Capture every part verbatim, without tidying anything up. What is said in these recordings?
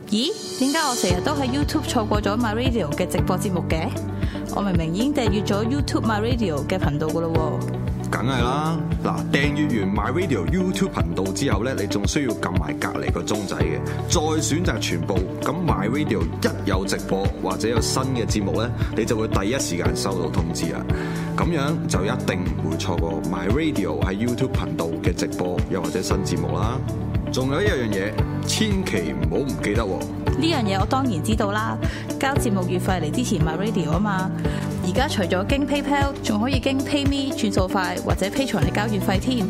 咦？點解我成日都喺 YouTube 錯過咗 MyRadio 嘅直播節目嘅？我明明已經訂閱咗 YouTube MyRadio 嘅頻道噶咯喎。 梗係啦，嗱，訂閱完 MyRadio YouTube 頻道之後咧，你仲需要撳埋隔離個鐘仔嘅，再選擇全部。咁 MyRadio 一有直播或者有新嘅節目咧，你就會第一時間收到通知啊！咁樣就一定唔會錯過 MyRadio 喺 YouTube 頻道嘅直播又或者新節目啦。仲有一樣嘢，千祈唔好唔記得喎！ 呢樣嘢我當然知道啦，交節目月費嚟支持 MyRadio 啊嘛。而家除咗經 PayPal， 仲可以經 PayMe 轉數快或者 Patreon嚟交月費添。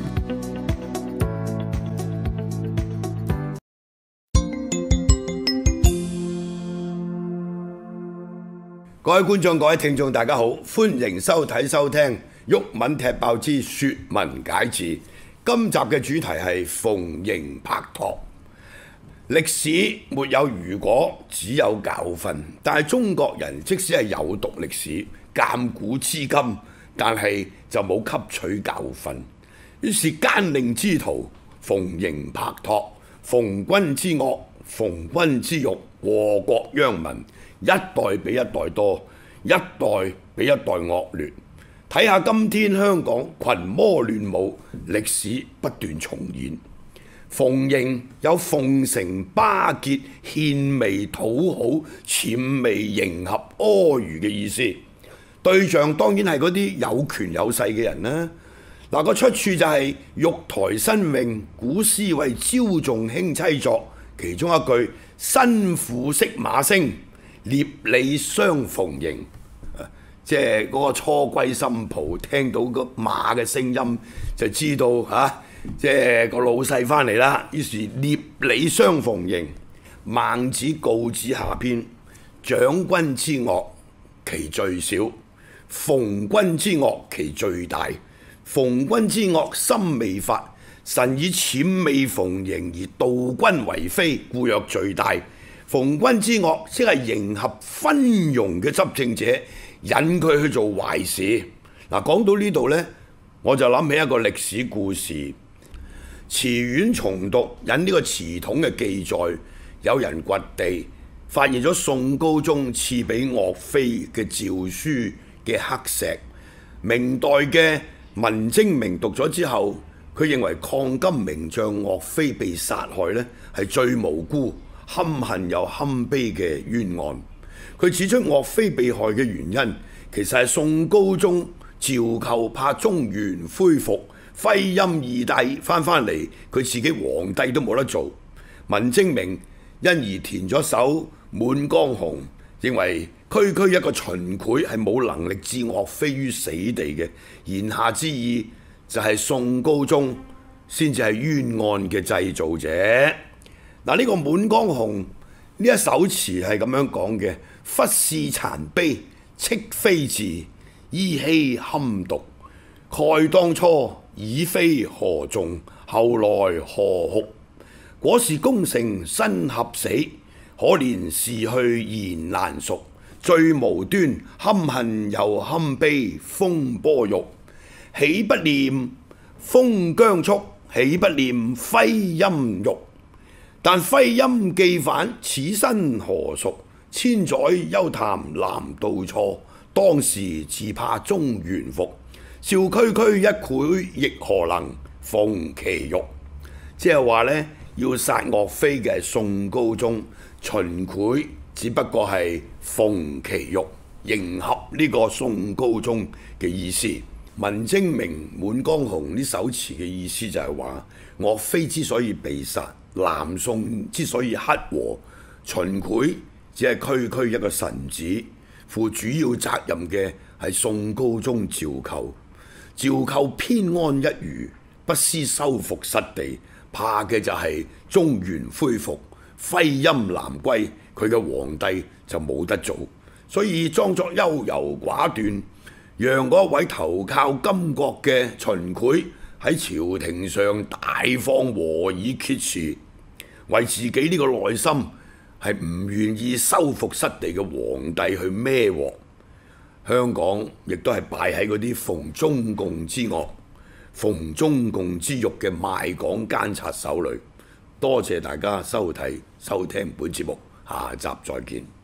各位觀眾、各位聽眾，大家好，歡迎收睇收聽《毓民踢爆之說文解字》。今集嘅主題係逢迎拍拖。歷史沒有如果，只有教訓。但係中國人即使係有讀歷史、鑑古知今，但係就冇吸取教訓。於是奸佞之徒逢迎拍拖，逢君之惡，逢君之辱，禍國殃民，一代比一代多，一代比一代惡劣。睇下今天香港群魔亂舞，歷史不斷重演。逢迎有奉承巴結、獻媚討好、諂媚迎合、阿諛嘅意思。對象當然係嗰啲有權有勢嘅人啦。嗱，個出處就係玉台新詠，古詩為招眾卿妻作，其中一句新婦識馬聲，聶李相逢迎。即係嗰個初歸新抱聽到個馬嘅聲音，就知道嚇。啊即係個老細翻嚟啦，於是聶李相逢迎。孟子告子下篇：長君之惡，其最小；逢君之惡，其最大。逢君之惡，心未發，臣以諂媚逢迎而妒君為非，故曰最大。逢君之惡，即係迎合昏庸嘅執政者，引佢去做壞事。嗱，講到呢度呢，我就諗起一個歷史故事。祠院重讀引呢個祠筒嘅記載，有人掘地發現咗宋高宗賜俾岳飛嘅詔書嘅刻石。明代嘅文徵明讀咗之後，佢認為抗金名將岳飛被殺害呢係最無辜、堪恨又堪悲嘅冤案。佢指出岳飛被害嘅原因，其實係宋高宗召求怕中原恢復，徽欽二帝翻返嚟，佢自己皇帝都冇得做。文徵明因而填咗首《滿江紅》，認為區區一個秦檜係冇能力置岳飛於死地嘅。言下之意就係宋高宗先至係冤案嘅製造者。嗱，呢個《滿江紅》呢一首詞係咁樣講嘅：忽視殘碑，戚非字，依稀堪讀。蓋當初，已非何眾，後來何哭？果是功成身合死，可憐逝去言難述。最無端，堪恨又堪悲，風波玉。豈不念封疆速，豈不念徽欽辱？但徽欽既返，此身何屬？千載休談南道錯，當時自怕中原復。少區區一潰亦何能逢其辱？即係話呢，要殺岳飛嘅係宋高宗，秦檜只不過係逢其辱，迎合呢個宋高宗嘅意思。文徵明《滿江紅》呢首詞嘅意思就係話，岳飛之所以被殺，南宋之所以乞和，秦檜只係區區一個臣子，負主要責任嘅係宋高宗趙構。趙構偏安一隅，不思收復失地，怕嘅就係中原恢復，徽欽南歸，佢嘅皇帝就冇得做，所以裝作優柔寡斷，讓嗰位投靠金國嘅秦檜喺朝廷上大放和議厥詞，為自己呢個內心係唔願意收復失地嘅皇帝去孭鑊。香港亦都係敗喺嗰啲逢中共之惡、逢中共之辱嘅賣港奸賊手裏。多謝大家收睇收聽本節目。 下集再見。